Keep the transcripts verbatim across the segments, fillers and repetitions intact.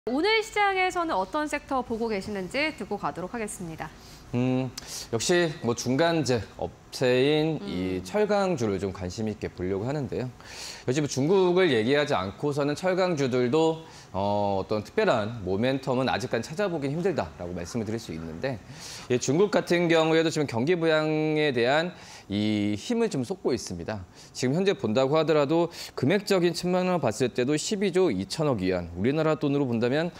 오늘 시장에서는 어떤 섹터 보고 계시는지 듣고 가도록 하겠습니다. 음, 역시 뭐 중간재 업체인 음. 이 철강주를 좀 관심 있게 보려고 하는데요. 요즘 중국을 얘기하지 않고서는 철강주들도 어, 어떤 특별한 모멘텀은 아직까지 찾아보긴 힘들다라고 말씀을 드릴 수 있는데, 예, 중국 같은 경우에도 지금 경기 부양에 대한 이 힘을 좀 쏟고 있습니다. 지금 현재 본다고 하더라도 금액적인 측면으로 봤을 때도 십이조 이천억 위안, 우리나라 돈으로 본다면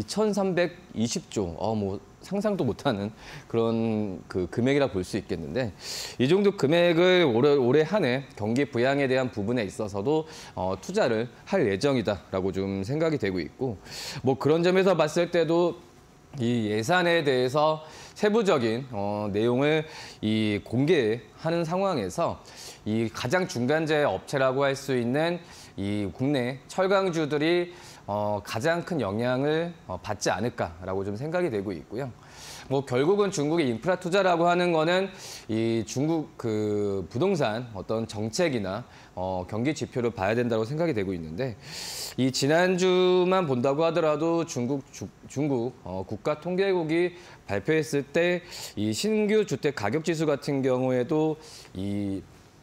이천삼백이십조, 어, 뭐 상상도 못하는 그런 그 금액이라 볼 수 있겠는데, 이 정도 금액을 올해, 올해 한 해 경기 부양에 대한 부분에 있어서도 어, 투자를 할 예정이다라고 좀 생각이 되고 있고, 뭐 그런 점에서 봤을 때도 이 예산에 대해서 세부적인 어, 내용을 이 공개하는 상황에서 이 가장 중간재 업체라고 할 수 있는 이 국내 철강주들이 어, 가장 큰 영향을 어, 받지 않을까라고 좀 생각이 되고 있고요. 뭐 결국은 중국의 인프라 투자라고 하는 거는 이 중국 그 부동산 어떤 정책이나 어, 경기 지표를 봐야 된다고 생각이 되고 있는데, 이 지난주만 본다고 하더라도 중국 주, 중국 어, 국가통계국이 발표했을 때 이 신규 주택 가격 지수 같은 경우에도 이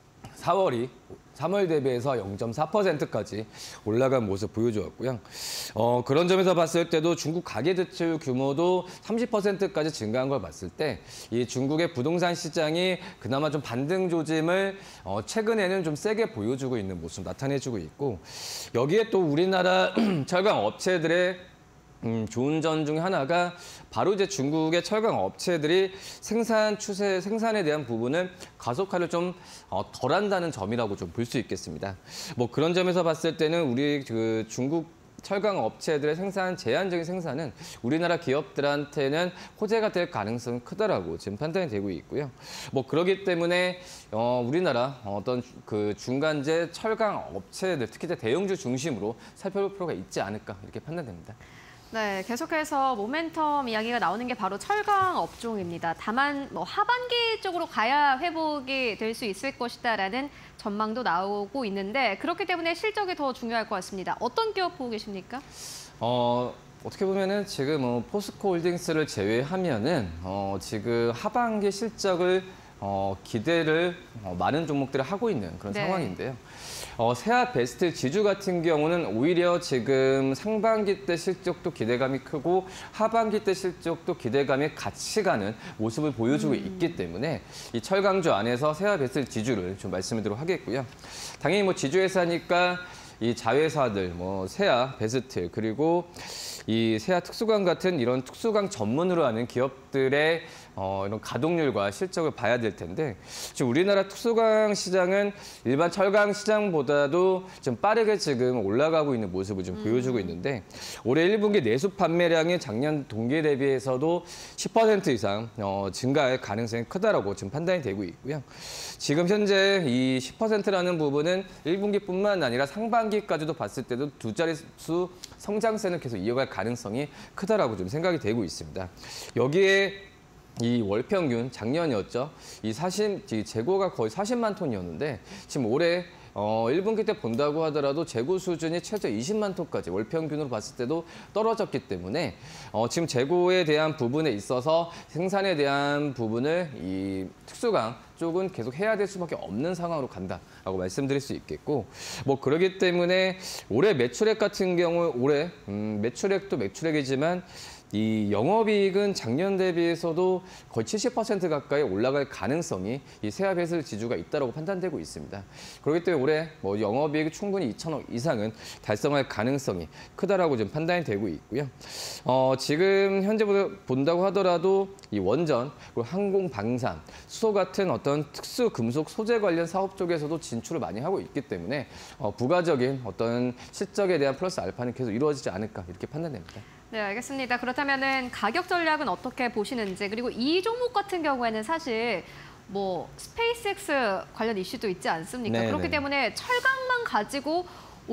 사월이 삼월 대비해서 영 점 사 퍼센트까지 올라간 모습 보여주었고요. 어, 그런 점에서 봤을 때도 중국 가계대출 규모도 삼십 퍼센트까지 증가한 걸 봤을 때 이 중국의 부동산 시장이 그나마 좀 반등 조짐을 어, 최근에는 좀 세게 보여주고 있는 모습 나타내주고 있고, 여기에 또 우리나라 철강 업체들의 음, 좋은 점 중 하나가 바로 이제 중국의 철강 업체들이 생산 추세, 생산에 대한 부분을 가속화를 좀 어, 덜한다는 점이라고 좀 볼 수 있겠습니다. 뭐 그런 점에서 봤을 때는 우리 그 중국 철강 업체들의 생산, 제한적인 생산은 우리나라 기업들한테는 호재가 될 가능성이 크다라고 지금 판단이 되고 있고요. 뭐 그렇기 때문에 어, 우리나라 어떤 그 중간재 철강 업체들, 특히 대형주 중심으로 살펴볼 필요가 있지 않을까 이렇게 판단됩니다. 네, 계속해서 모멘텀 이야기가 나오는 게 바로 철강 업종입니다. 다만 뭐 하반기 쪽으로 가야 회복이 될 수 있을 것이다라는 전망도 나오고 있는데, 그렇기 때문에 실적이 더 중요할 것 같습니다. 어떤 기업 보고 계십니까? 어, 어떻게 보면은 지금 뭐 포스코홀딩스를 제외하면은 어, 지금 하반기 실적을 어, 기대를 어, 많은 종목들이 하고 있는 그런 네. 상황인데요. 어, 세아 베스트 지주 같은 경우는 오히려 지금 상반기 때 실적도 기대감이 크고 하반기 때 실적도 기대감이 같이 가는 모습을 보여주고 음. 있기 때문에 이 철강주 안에서 세아 베스트 지주를 좀 말씀드리도록 하겠고요. 당연히 뭐 지주회사니까 이 자회사들, 뭐 세아, 베스트, 그리고 이 세아 특수강 같은 이런 특수강 전문으로 하는 기업들의 어, 이런 가동률과 실적을 봐야 될 텐데, 지금 우리나라 특수강 시장은 일반 철강 시장보다도 좀 빠르게 지금 올라가고 있는 모습을 좀 음. 보여주고 있는데, 올해 일 분기 내수 판매량이 작년 동기 대비해서도 십 퍼센트 이상 어, 증가할 가능성이 크다라고 지금 판단이 되고 있고요. 지금 현재 이 십 퍼센트라는 부분은 일 분기뿐만 아니라 상반기까지도 봤을 때도 두 자릿수 성장세는 계속 이어갈 가능성이 크다라고 좀 생각이 되고 있습니다. 여기에 이 월평균 작년이었죠. 이 사십, 이 재고가 거의 사십만 톤이었는데 지금 올해 어, 일 분기 때 본다고 하더라도 재고 수준이 최저 이십만 톤까지 월평균으로 봤을 때도 떨어졌기 때문에 어, 지금 재고에 대한 부분에 있어서 생산에 대한 부분을 이 특수강 쪽은 계속 해야 될 수밖에 없는 상황으로 간다라고 말씀드릴 수 있겠고, 뭐 그러기 때문에 올해 매출액 같은 경우 올해 음, 매출액도 매출액이지만 이 영업이익은 작년 대비해서도 거의 칠십 퍼센트 가까이 올라갈 가능성이 이 세아 베스트 지주가 있다고 판단되고 있습니다. 그렇기 때문에 올해 뭐 영업이익이 충분히 이천억 이상은 달성할 가능성이 크다라고 좀 판단이 되고 있고요. 어, 지금 현재 본다고 하더라도 이 원전, 그리고 항공, 방산, 수소 같은 어떤 특수 금속 소재 관련 사업 쪽에서도 진출을 많이 하고 있기 때문에 어, 부가적인 어떤 실적에 대한 플러스 알파는 계속 이루어지지 않을까 이렇게 판단됩니다. 네, 알겠습니다. 그렇다면은 가격 전략은 어떻게 보시는지, 그리고 이 종목 같은 경우에는 사실 뭐 스페이스X 관련 이슈도 있지 않습니까? 네네. 그렇기 때문에 철강만 가지고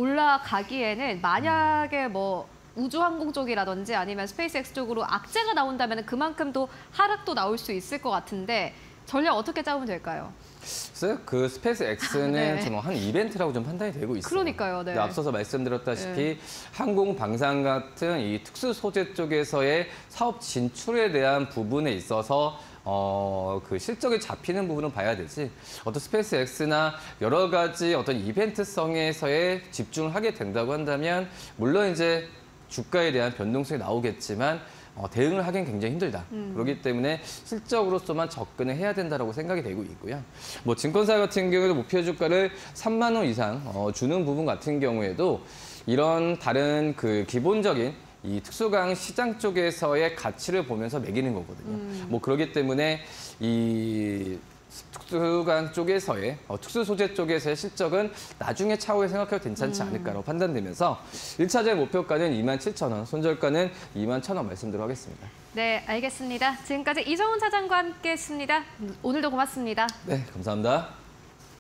올라가기에는 만약에 뭐 우주항공 쪽이라든지 아니면 스페이스X 쪽으로 악재가 나온다면 그만큼 또 하락도 나올 수 있을 것 같은데, 전략 어떻게 짜면 될까요? 글쎄요, 그 스페이스 X는 네. 저는 한 이벤트라고 좀 판단이 되고 있어요. 그러니까요. 네. 근데 앞서서 말씀드렸다시피 네. 항공 방산 같은 이 특수 소재 쪽에서의 사업 진출에 대한 부분에 있어서 어, 그 실적이 잡히는 부분은 봐야 되지. 어떤 스페이스 X나 여러 가지 어떤 이벤트성에서의 집중을 하게 된다고 한다면 물론 이제 주가에 대한 변동성이 나오겠지만 어, 대응을 하기는 굉장히 힘들다. 음. 그렇기 때문에 실적으로서만 접근을 해야 된다고 생각이 되고 있고요. 뭐 증권사 같은 경우에도 목표 주가를 삼만 원 이상 어, 주는 부분 같은 경우에도 이런 다른 그 기본적인 이 특수강 시장 쪽에서의 가치를 보면서 매기는 거거든요. 음. 뭐 그렇기 때문에 이 특수강 쪽에서의 어, 특수 소재 쪽에서의 실적은 나중에 차후에 생각해도 괜찮지 않을까라고 판단되면서 일 차적인 목표가는 이만 칠천 원, 손절가는 이만 천 원 말씀드리도록 하겠습니다. 네, 알겠습니다. 지금까지 이정훈 차장과 함께했습니다. 오늘도 고맙습니다. 네, 감사합니다.